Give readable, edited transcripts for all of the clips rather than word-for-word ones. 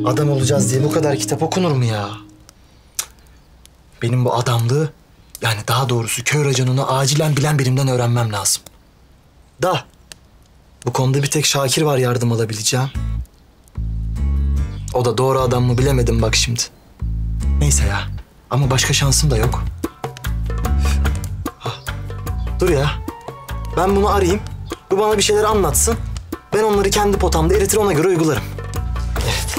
Adam olacağız diye bu kadar kitap okunur mu ya? Benim bu adamlığı, yani daha doğrusu köy raconunu acilen bilen birimden öğrenmem lazım. Da bu konuda bir tek Şakir var yardım alabileceğim. O da doğru adam mı bilemedim bak şimdi. Neyse ya, ama başka şansım da yok. Dur ya, ben bunu arayayım. Bu bana bir şeyler anlatsın. Ben onları kendi potamda eritir, ona göre uygularım. Evet.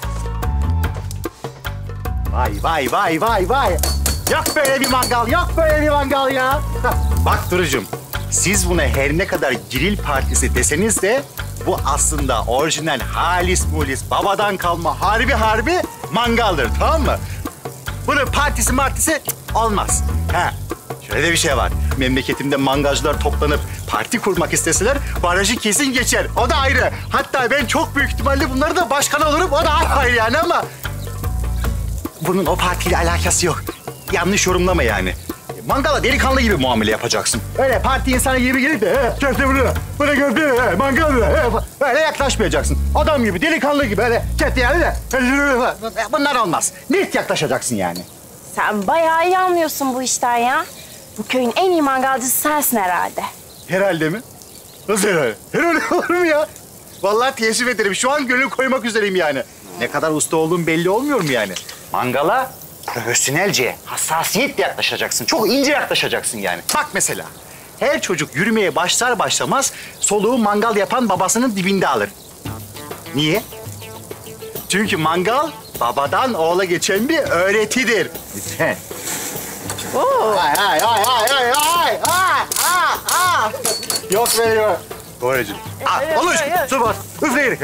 Vay. Yok böyle bir mangal, yok böyle bir mangal ya. Bak Duru'cum, siz buna her ne kadar grill partisi deseniz de bu aslında orijinal halis mulis babadan kalma harbi mangaldır, tamam mı? Bunun partisi olmaz. Ha, şöyle de bir şey var. Memleketimde mangalcılar toplanıp parti kurmak isteseler barajı kesin geçer. O da ayrı. Hatta ben çok büyük ihtimalle bunları da başkan olurum. O da ayrı yani ama bunun o partiyle alakası yok. Yanlış yorumlama yani. Mangala delikanlı gibi muamele yapacaksın. Öyle parti insanı gibi gelip de köfte bunu köfte, mangal öyle yaklaşmayacaksın. Adam gibi, delikanlı gibi öyle köfte yani de bunlar olmaz. Net yaklaşacaksın yani. Sen bayağı iyi anlıyorsun bu işten ya. Bu köyün en iyi mangalcısı sensin herhalde. Herhalde mi? Nasıl herhalde? Herhalde olur mu ya? Vallahi teessüf ederim. Şu an gönül koymak üzereyim yani. Ne kadar usta olduğum belli olmuyor mu yani? Mangala profesyonelce, hassasiyetle yaklaşacaksın. Çok ince yaklaşacaksın yani. Bak mesela, her çocuk yürümeye başlar başlamaz soluğu mangal yapan babasının dibinde alır. Niye? Çünkü mangal babadan oğula geçen bir öğretidir. Lütfen. Ay. Yok böyle yok. Doğrucuğum. Olur. Su bas. Üfleyin.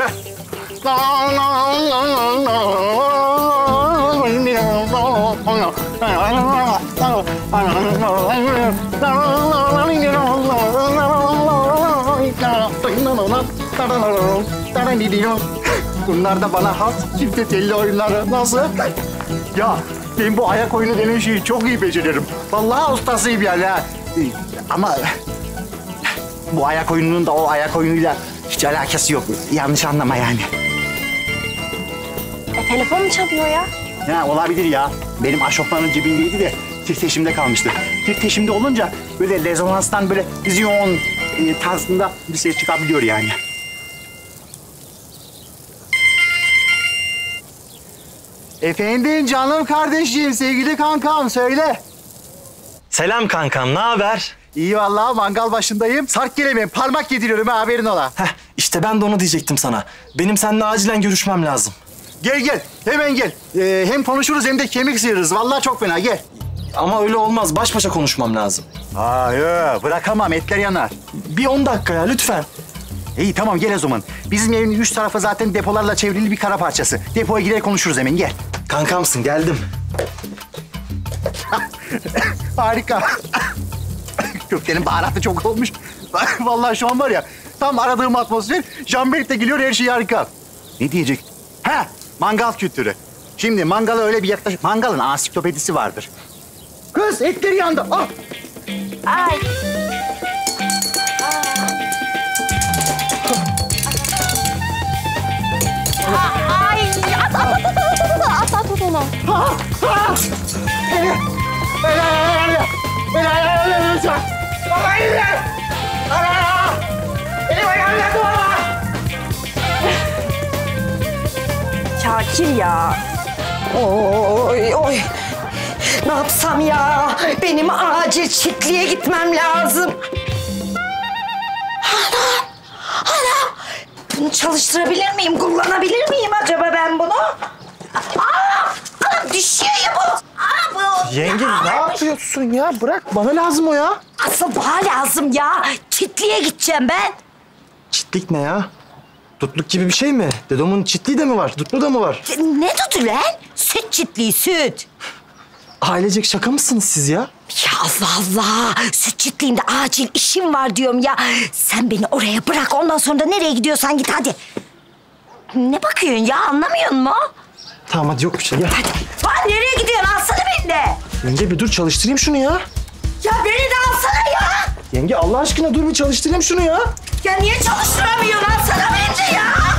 Bunlar da bana has çifte telli oyunları. Nasıl? Ya ben bu ayak oyunu denen şeyi çok iyi beceririm. Vallahi ustasıyım yani ha. Ama bu ayak oyununun da o ayak oyunuyla hiç alakası yok. Yanlış anlama yani. Telefon mu çalıyor ya? Ya olabilir ya. Benim aşofmanın cebindeydi de titreşimde kalmıştı. Titreşimde olunca böyle rezonanstan böyle vizyon tarzında bir ses çıkabiliyor yani. Efendim canım kardeşim, sevgili kankam söyle. Selam kankam, ne haber? İyi vallahi mangal başındayım. Sark gelemem, parmak yediriyorum ha, haberin ola. İşte ben de onu diyecektim sana. Benim seninle acilen görüşmem lazım. Gel, hemen gel. Hem konuşuruz hem de kemik sıyırırız. Vallahi çok fena, gel. Ama öyle olmaz, baş başa konuşmam lazım. Hayır, bırakamam, etler yanar. Bir 10 dakika ya, lütfen. İyi tamam, gel o zaman. Bizim evin üst tarafı zaten depolarla çevrili bir kara parçası. Depoya gider konuşuruz hemen, gel. Kankamsın, geldim. Harika. Köftenin baharatı çok olmuş. Vallahi şu an var ya, tam aradığım atmosfer. Jean-Berk de geliyor, her şey harika. Ne diyecek? Mangal kültürü. Şimdi mangala öyle bir yaklaş... Mangalın ansiklopedisi vardır. Kız, etleri yandı. Al. Ay. Ay, at onu. Şakir ya. Oy. Ne yapsam ya? Benim acil çiftliğe gitmem lazım. Anam. Bunu çalıştırabilir miyim? Kullanabilir miyim acaba ben bunu? Anam düşüyor ya bu. Yenge ne yapıyorsun ya? Bırak, bana lazım o ya. Asıl bana lazım ya. Çiftliğe gideceğim ben. Çitlik ne ya? Dutluk gibi bir şey mi? Dedomun çitliği de mi var? Dutlu da mı var? Ne tutu lan? Süt çiftliği, süt. Ailecek şaka mısınız siz ya? Ya Allah Allah! Süt çiftliğinde acil işim var diyorum ya. Sen beni oraya bırak, ondan sonra da nereye gidiyorsan git hadi. Ne bakıyorsun ya, anlamıyor musun? Tamam hadi, yok bir şey, gel. Hadi. Lan nereye gidiyorsun? Alsana beni de. Yenge bir dur, çalıştırayım şunu ya. Ya beni de alsana ya. Yenge Allah aşkına dur bir çalıştırayım şunu ya. Ya niye çalıştıramıyorsun? Alsana beni de ya.